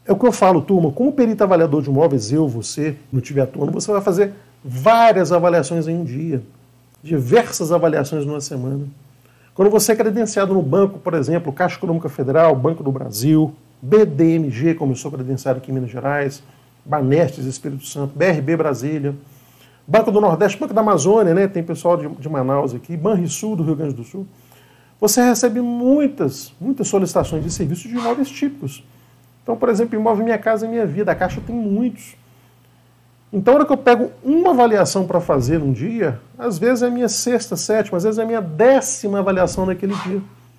É o que eu falo, turma, como perito avaliador de imóveis, você, no Tive Atuando, você vai fazer várias avaliações em um dia, diversas avaliações numa semana. Quando você é credenciado no banco, por exemplo, Caixa Econômica Federal, Banco do Brasil, BDMG, como eu sou credenciado aqui em Minas Gerais, Banestes, Espírito Santo, BRB Brasília, Banco do Nordeste, Banco da Amazônia, né? Tem pessoal de Manaus aqui, Banrisul do Rio Grande do Sul. Você recebe muitas solicitações de serviços de imóveis típicos. Então, por exemplo, imóvel Minha Casa Minha Vida, a Caixa tem muitos. Então, na hora que eu pego uma avaliação para fazer num dia, às vezes é a minha sexta, sétima, às vezes é a minha 10ª avaliação daquele dia.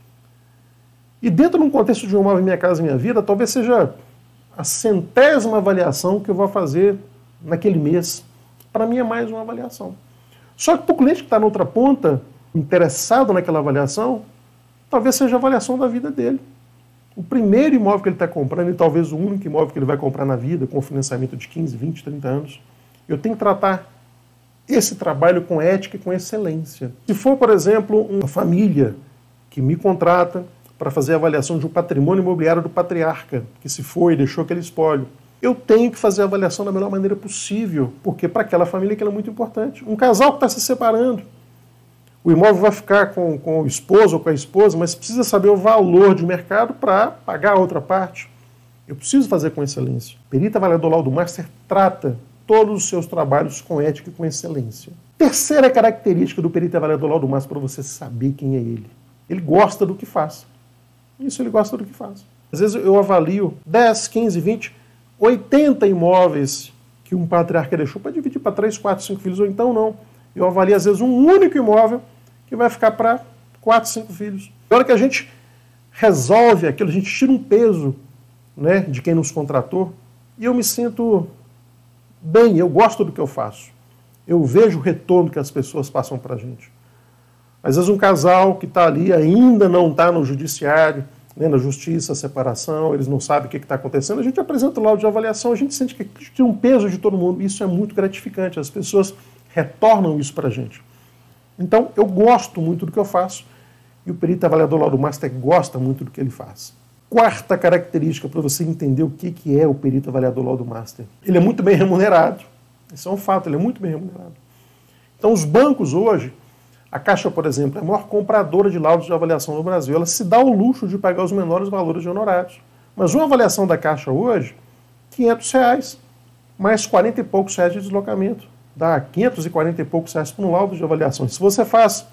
E dentro de um contexto de um imóvel Minha Casa Minha Vida, talvez seja a 100ª avaliação que eu vou fazer naquele mês. Para mim é mais uma avaliação. Só que para o cliente que está na outra ponta, interessado naquela avaliação, talvez seja a avaliação da vida dele. O primeiro imóvel que ele está comprando, e talvez o único imóvel que ele vai comprar na vida, com financiamento de 15, 20, 30 anos, eu tenho que tratar esse trabalho com ética e com excelência. Se for, por exemplo, uma família que me contrata para fazer a avaliação de um patrimônio imobiliário do patriarca, que se foi e deixou aquele espólio, eu tenho que fazer a avaliação da melhor maneira possível, porque para aquela família aquilo é muito importante. Um casal que está se separando, o imóvel vai ficar com o esposo ou com a esposa, mas precisa saber o valor de mercado para pagar a outra parte. Eu preciso fazer com excelência. O perito avaliador laudo master trata todos os seus trabalhos com ética e com excelência. Terceira característica do perito avaliador laudo master para você saber quem é ele. Ele gosta do que faz. Isso, ele gosta do que faz. Às vezes eu avalio 10, 15, 20, 80 imóveis que um patriarca deixou para dividir para 3, 4, 5 filhos, ou então não. Eu avalio, às vezes, um único imóvel que vai ficar para 4, 5 filhos. Na hora que a gente resolve aquilo, a gente tira um peso, né, de quem nos contratou, e eu me sinto bem, eu gosto do que eu faço. Eu vejo o retorno que as pessoas passam para a gente. Às vezes um casal que está ali ainda não está no judiciário, né, na justiça, a separação, eles não sabem o que está acontecendo, a gente apresenta o laudo de avaliação, a gente sente que tem um peso de todo mundo, isso é muito gratificante, as pessoas retornam isso para a gente. Então, eu gosto muito do que eu faço e o perito avaliador laudo master gosta muito do que ele faz. Quarta característica para você entender o que é o perito avaliador laudo master. Ele é muito bem remunerado. Isso é um fato, ele é muito bem remunerado. Então, os bancos hoje, a Caixa, por exemplo, é a maior compradora de laudos de avaliação no Brasil. Ela se dá o luxo de pagar os menores valores de honorários. Mas uma avaliação da Caixa hoje, R$500, mais 40 e poucos reais de deslocamento. Dá 540 e poucos reais por um laudo de avaliação. Se você faz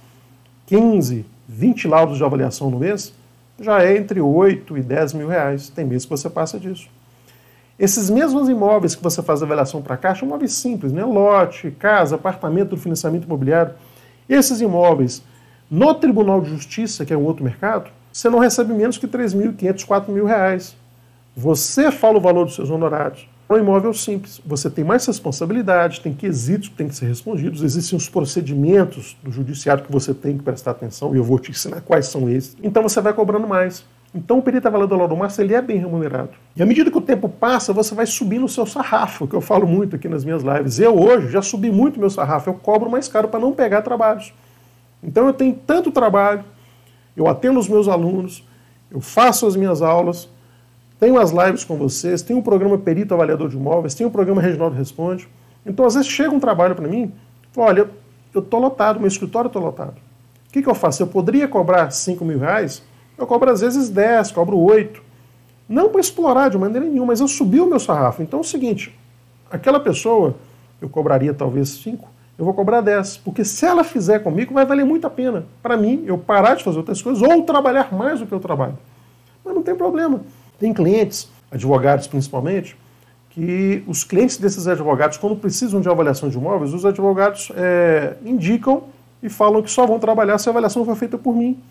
15, 20 laudos de avaliação no mês, já é entre 8 e 10 mil reais. Tem mês que você passa disso. Esses mesmos imóveis que você faz avaliação para a Caixa, imóveis simples, né? Lote, casa, apartamento do financiamento imobiliário. Esses imóveis, no Tribunal de Justiça, que é um outro mercado, você não recebe menos que 3.500, 4 mil reais. Você fala o valor dos seus honorários. Um imóvel simples, você tem mais responsabilidade, tem quesitos que têm que ser respondidos, existem os procedimentos do judiciário que você tem que prestar atenção, e eu vou te ensinar quais são esses. Então você vai cobrando mais. Então o perito avaliador laudo master, ele é bem remunerado. E à medida que o tempo passa, você vai subindo o seu sarrafo, que eu falo muito aqui nas minhas lives. Eu hoje já subi muito meu sarrafo, eu cobro mais caro para não pegar trabalhos. Então eu tenho tanto trabalho, eu atendo os meus alunos, eu faço as minhas aulas, tenho as lives com vocês, tenho o programa Perito Avaliador de Imóveis, tenho o programa Reginaldo Responde. Então, às vezes, chega um trabalho para mim, olha, eu estou lotado, meu escritório está lotado. O que eu faço? Eu poderia cobrar 5 mil reais, eu cobro às vezes 10, cobro 8. Não para explorar de maneira nenhuma, mas eu subi o meu sarrafo. Então é o seguinte, aquela pessoa, eu cobraria talvez 5, eu vou cobrar 10, porque se ela fizer comigo, vai valer muito a pena. Para mim, eu parar de fazer outras coisas ou trabalhar mais do que eu trabalho. Mas não tem problema. Tem clientes, advogados principalmente, que os clientes desses advogados, quando precisam de avaliação de imóveis, os advogados indicam e falam que só vão trabalhar se a avaliação for feita por mim.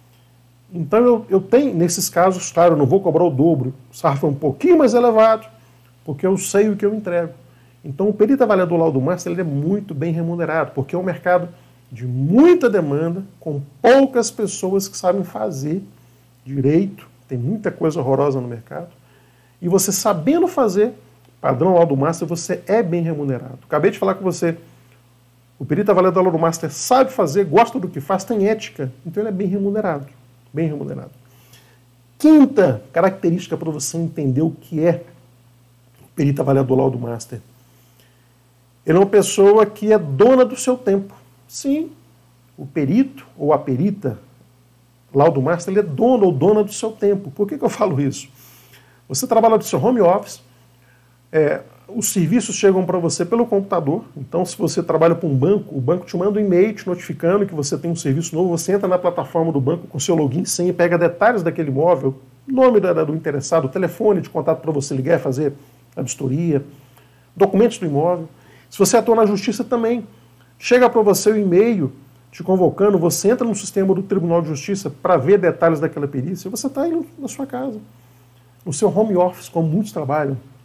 Então eu tenho, nesses casos, claro, eu não vou cobrar o dobro, o sarrafo é um pouquinho mais elevado, porque eu sei o que eu entrego. Então o perito avaliador laudo master, ele é muito bem remunerado, porque é um mercado de muita demanda, com poucas pessoas que sabem fazer direito. Tem muita coisa horrorosa no mercado. E você sabendo fazer, padrão laudo master, você é bem remunerado. Acabei de falar com você, o perito avaliador laudo master sabe fazer, gosta do que faz, tem ética, então ele é bem remunerado. Bem remunerado. Quinta característica para você entender o que é o perito avaliador laudo master. Ele é uma pessoa que é dona do seu tempo. Sim, o perito ou a perita laudo master, ele é dono ou dona do seu tempo. Por que eu falo isso? Você trabalha do seu home office, os serviços chegam para você pelo computador, então se você trabalha para um banco, o banco te manda um e-mail te notificando que você tem um serviço novo, você entra na plataforma do banco com seu login, senha, pega detalhes daquele imóvel, nome do interessado, telefone de contato para você ligar e fazer a vistoria, documentos do imóvel. Se você atua na justiça também, chega para você o e-mail te convocando, você entra no sistema do Tribunal de Justiça para ver detalhes daquela perícia, você está aí na sua casa, no seu home office, como muitos trabalham.